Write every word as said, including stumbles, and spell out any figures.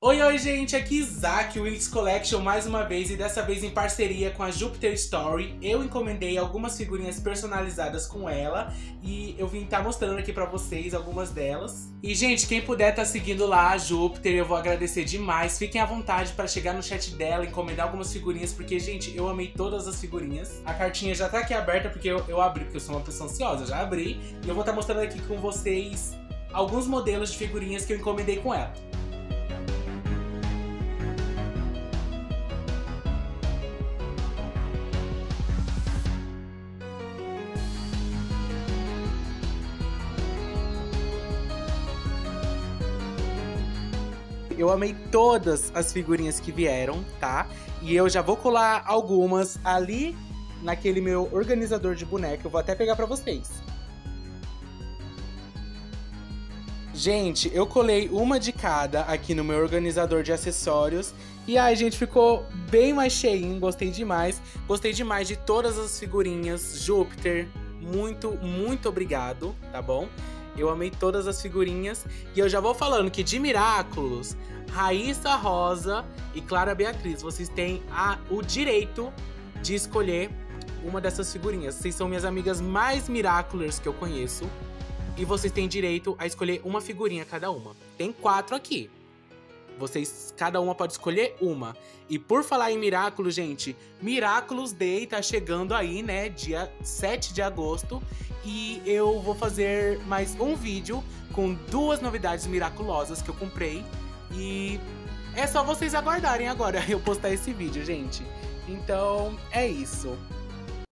Oi, oi, gente, aqui Isaac, o Wix Collection mais uma vez e dessa vez em parceria com a Jupiter Story. Eu encomendei algumas figurinhas personalizadas com ela e eu vim estar tá mostrando aqui pra vocês algumas delas. E, gente, quem puder tá seguindo lá a Jupiter, eu vou agradecer demais. Fiquem à vontade para chegar no chat dela, encomendar algumas figurinhas, porque, gente, eu amei todas as figurinhas. A cartinha já tá aqui aberta porque eu, eu abri, porque eu sou uma pessoa ansiosa, eu já abri. E eu vou estar tá mostrando aqui com vocês alguns modelos de figurinhas que eu encomendei com ela. Eu amei todas as figurinhas que vieram, tá? E eu já vou colar algumas ali naquele meu organizador de boneca. Eu vou até pegar pra vocês. Gente, eu colei uma de cada aqui no meu organizador de acessórios. E aí, gente, ficou bem mais cheinho. Gostei demais. Gostei demais de todas as figurinhas. Jupiter, muito, muito obrigado, tá bom? Eu amei todas as figurinhas. E eu já vou falando que de Miraculous, Raíssa Rosa e Clara Beatriz, vocês têm a, o direito de escolher uma dessas figurinhas. Vocês são minhas amigas mais Miraculous que eu conheço. E vocês têm direito a escolher uma figurinha cada uma. Tem quatro aqui. Vocês, cada uma pode escolher uma. E por falar em Miraculous, gente, Miraculous Day tá chegando aí, né? Dia sete de agosto. E eu vou fazer mais um vídeo com duas novidades miraculosas que eu comprei. E é só vocês aguardarem agora eu postar esse vídeo, gente. Então, é isso.